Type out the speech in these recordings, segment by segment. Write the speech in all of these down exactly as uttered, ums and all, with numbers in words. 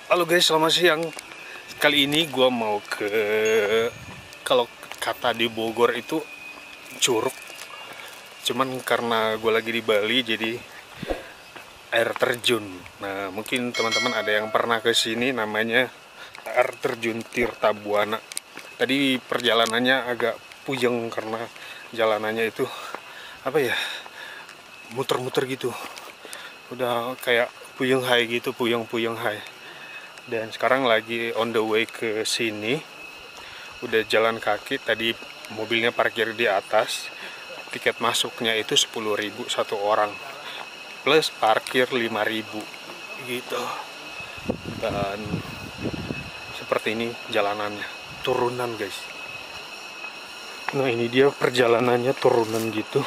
Halo guys, selamat siang. Kali ini gue mau ke, kalau kata di Bogor itu curug. Cuman karena gue lagi di Bali jadi air terjun. Nah, mungkin teman-teman ada yang pernah ke sini, namanya air terjun Tirta Buana. Tadi perjalanannya agak puyeng karena jalanannya itu apa ya, muter-muter gitu. Udah kayak puyeng hai gitu, puyeng-puyeng hai. Dan sekarang lagi on the way ke sini. Udah jalan kaki, tadi mobilnya parkir di atas. Tiket masuknya itu sepuluh ribu satu orang, plus parkir lima ribu gitu. Dan seperti ini jalanannya, turunan guys. Nah, ini dia perjalanannya turunan gitu.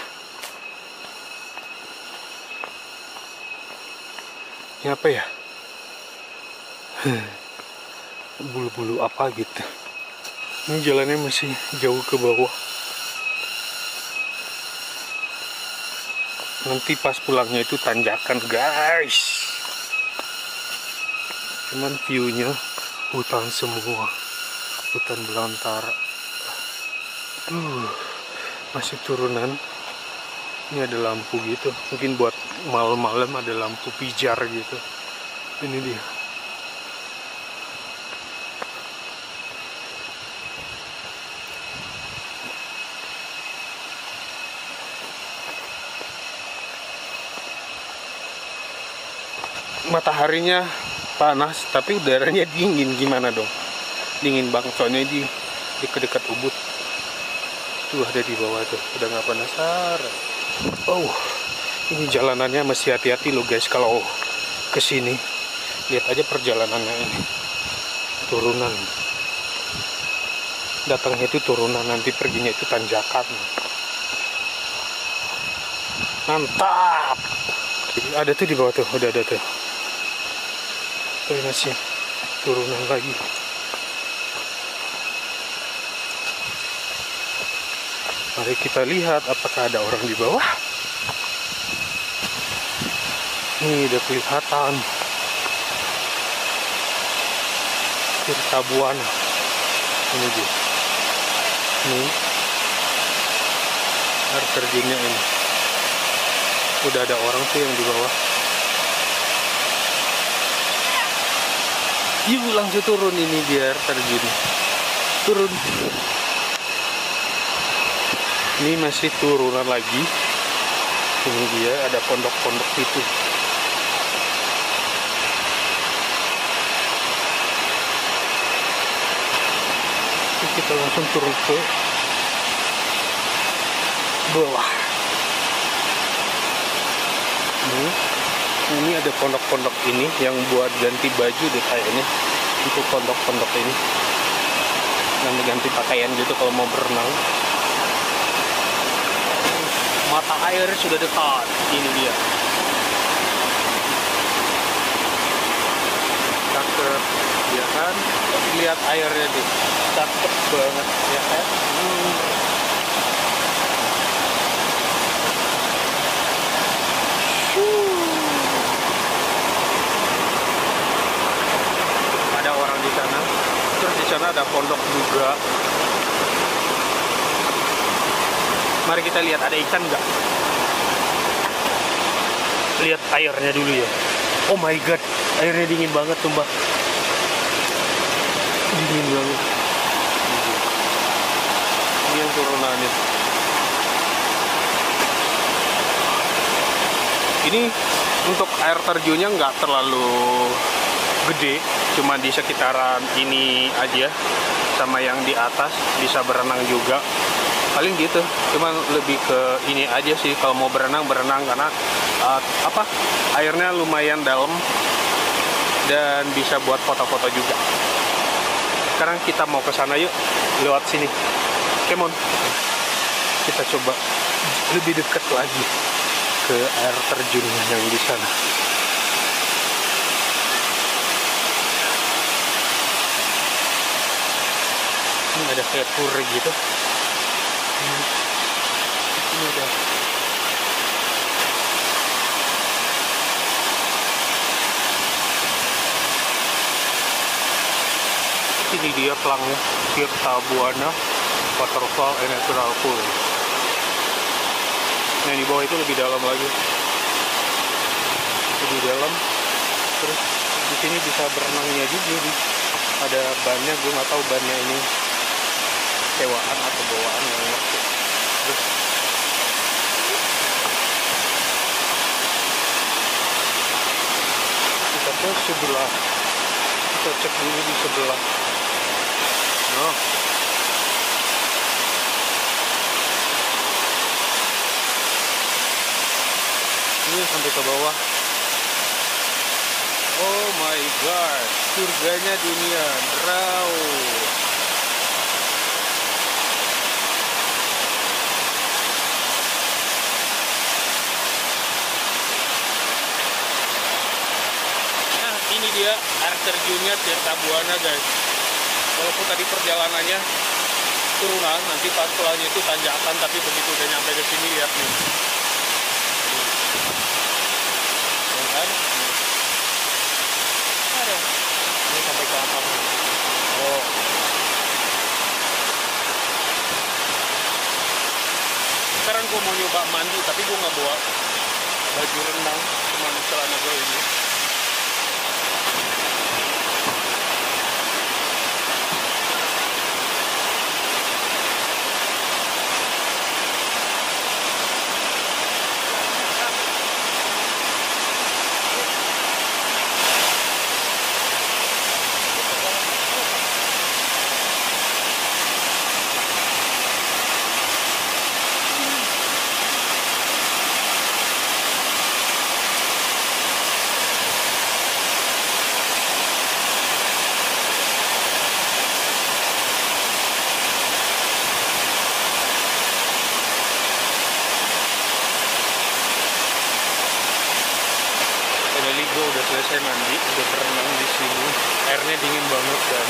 Ini apa ya? Bulu-bulu apa gitu. Ini jalannya masih jauh ke bawah. Nanti pas pulangnya itu tanjakan guys. Cuman viewnya hutan semua, hutan belantara. uh, Masih turunan. Ini ada lampu gitu, mungkin buat malam-malam ada lampu pijar gitu. Ini dia. Mataharinya panas tapi udaranya dingin, gimana dong? Dingin banget, soalnya di dekat-dekat Ubud tuh, ada di bawah tuh, udah nggak penasaran. Oh, ini jalanannya masih hati-hati loh guys kalau kesini. Lihat aja perjalanannya ini, turunan. Datangnya itu turunan, nanti perginya itu tanjakan. Mantap. Ada tuh di bawah tuh, udah ada tuh. Tapi masih turunan lagi. Mari kita lihat apakah ada orang di bawah. Ini udah kelihatan Tirta Buana. Ini dia. Ini air terjunnya ini. Udah ada orang tuh yang di bawah. Yuk langsung turun, ini biar terjun. Turun. Ini masih turunan lagi. Ini dia, ada pondok-pondok itu. Kita langsung turun ke bawah. Ini, ini ada pondok-pondok ini yang buat ganti baju deh kayaknya. Untuk pondok-pondok ini, nanti ganti pakaian gitu kalau mau berenang. Mata air sudah dekat, ini dia. Cakep, ya kan? Lihat airnya deh, cakep banget, ya kan? Hmm. Ada orang di sana, terus di sana ada pondok juga. Mari kita lihat ada ikan nggak? Lihat airnya dulu ya. Oh my god, airnya dingin banget sumpah. Dingin banget. Ini yang turunannya. Ini untuk air terjunnya nggak terlalu gede, cuma di sekitaran ini aja, sama yang di atas bisa berenang juga. Paling gitu, cuman lebih ke ini aja sih, kalau mau berenang berenang karena uh, apa airnya lumayan dalam dan bisa buat foto-foto juga. Sekarang kita mau ke sana, yuk, lewat sini. Come on, kita coba lebih dekat lagi ke air terjun yang di sana. Ini ada kayak pura gitu. Ini ada. ini dia pelangnya, Tirta Buana Waterfall and Natural Pool. Nah di bawah itu lebih dalam lagi, lebih dalam. Terus di sini bisa berenangnya juga, di ada bannya, gue nggak tahu bannya ini sewaan atau bawaan, nggak ngerti. Terus kita ke sebelah, kita cek dulu di sebelah. Nah, ini sampai ke bawah. Oh my god, surganya dunia, draw. Nah ini dia air terjunnya Tirta Buana guys. Walaupun tadi perjalanannya turunan, nanti pas pulangnya itu tanjakan, tapi begitu udah nyampe ke sini lihat nih. Kan? Ada. Ini sampai ke atas. Oh. Sekarang gue mau nyoba mandi, tapi gue nggak bawa baju renang, cuma celana gue ini. Gue udah selesai mandi, udah berenang di sini. Airnya dingin banget dan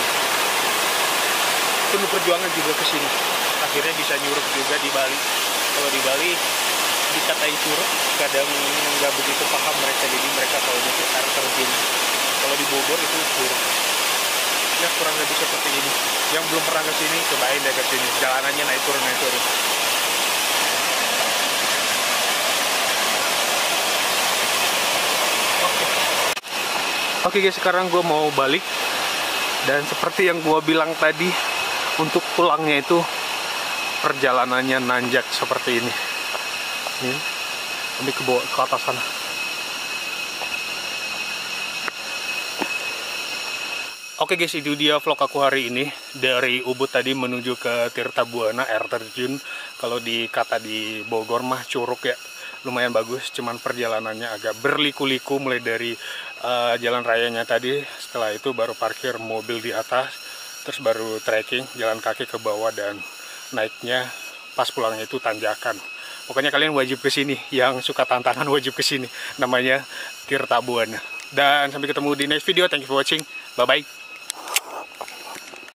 penuh perjuangan juga ke sini. Akhirnya bisa nyuruk juga di Bali. Kalau di Bali dikatain curug, kadang nggak begitu paham mereka, jadi mereka kalau itu air terjun. Kalau di Bogor itu curug. Ya kurang lebih seperti ini. Yang belum pernah ke sini, cobain deh ke sini. Jalanannya naik turun naik turun. Oke guys, sekarang gue mau balik. Dan seperti yang gue bilang tadi, untuk pulangnya itu perjalanannya nanjak seperti ini. Ini, ini ke bawah, ke atas sana. Oke guys, itu dia vlog aku hari ini. Dari Ubud tadi menuju ke Tirta Buana, air terjun. Kalau dikata di Bogor mah curug ya. Lumayan bagus, cuman perjalanannya agak berliku-liku mulai dari uh, jalan rayanya tadi. Setelah itu baru parkir mobil di atas, terus baru trekking, jalan kaki ke bawah, dan naiknya pas pulangnya itu tanjakan. Pokoknya kalian wajib kesini, yang suka tantangan wajib kesini. Namanya Tirta Buana. Dan sampai ketemu di next video, thank you for watching, bye bye.